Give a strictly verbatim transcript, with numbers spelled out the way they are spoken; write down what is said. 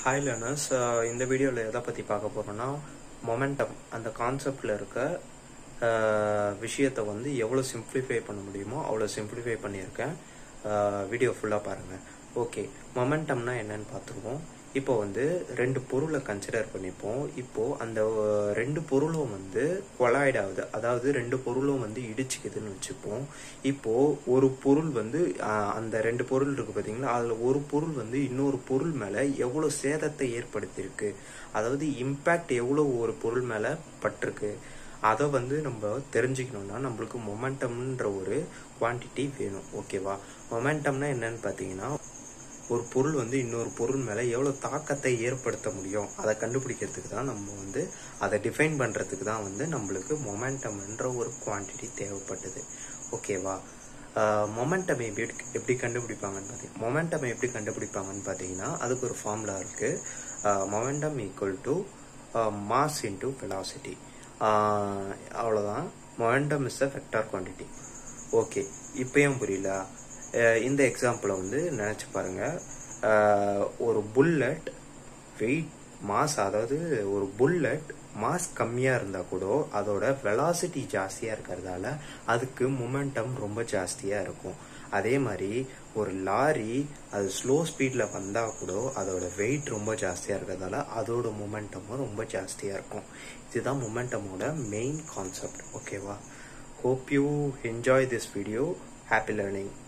Hi learners, uh, இந்த வீடியோல எதை பத்தி பார்க்க போறோம்னா மொமெண்டம் அந்த கான்செப்ட்ல இருக்க விஷயத்தை வந்து எவ்வளவு சிம்பிளிஃபை பண்ண முடியுமோ அவ்வளவு சிம்பிளிஃபை பண்ணியிருக்கேன். வீடியோ ஃபுல்லா பாருங்க. ஓகே, மொமெண்டம்னா என்னன்னு பார்த்துருவோம். இப்போ வந்து ரெண்டு பொருளை கன்சிடர் பண்ணிப்போம். இப்போ அந்த ரெண்டு பொருளும் வந்து கொலாய்ட் ஆகுது, அதாவது ரெண்டு பொருளும் வந்து இடிச்சுக்குதுன்னு வச்சுப்போம். இப்போ ஒரு பொருள் வந்து அந்த ரெண்டு பொருள் இருக்கு பார்த்தீங்களா, அதுல ஒரு பொருள் வந்து இன்னொரு பொருள் மேல எவ்வளவு சேதத்தை ஏற்படுத்தியிருக்கு, அதாவது இம்பாக்ட் எவ்வளவு ஒரு பொருள் மேல பட்டிருக்கு, அதை வந்து நம்ம தெரிஞ்சுக்கணும்னா நம்மளுக்கு மொமெண்டம்ன்ற ஒரு குவான்டிட்டி வேணும். ஓகேவா? மொமெண்டம்னா என்னன்னு பார்த்தீங்கன்னா, ஒரு பொருள் வந்து இன்னொரு பொருள் மேல எவ்வளவு தாக்கத்தை ஏற்படுத்த முடியும் அதை கண்டுபிடிக்கிறதுக்கு தான் நம்ம வந்து அதை டிஃபைன் பண்றதுக்கு தான் வந்து நம்மளுக்கு மொமெண்டம்ன்ற ஒரு குவான்டிட்டி தேவைப்பட்டது. ஓகேவா? மொமெண்டம் எப்படி எப்படி கண்டுபிடிப்பாங்கன்னு பார்த்தீங்கன்னா மொமெண்டம் எப்படி கண்டுபிடிப்பாங்கன்னு பார்த்தீங்கன்னா அதுக்கு ஒரு ஃபார்முலா இருக்கு. Momentum equal to mass into velocity. அவ்வளோதான். Momentum is a vector quantity. Okay, இப்பயும் புரியல? இந்த எக்ஸாம்பிளை வந்து நினைச்சு பாருங்க. ஒரு புல்லட் வெயிட் மாஸ், அதாவது ஒரு புல்லட் மாஸ் கம்மியா இருந்தா கூட அதோட வெலாசிட்டி ஜாஸ்தியா இருக்கிறதால அதுக்கு மொமெண்டம் ரொம்ப ஜாஸ்தியா இருக்கும். அதே மாதிரி ஒரு லாரி அது ஸ்லோ ஸ்பீட்ல வந்தா கூட அதோட வெயிட் ரொம்ப ஜாஸ்தியா இருக்கிறதால அதோட மொமெண்டமும் ரொம்ப ஜாஸ்தியா இருக்கும். இதுதான் மொமெண்டமோட மெயின் கான்செப்ட். ஓகேவா? Hope you enjoy this video. Happy learning.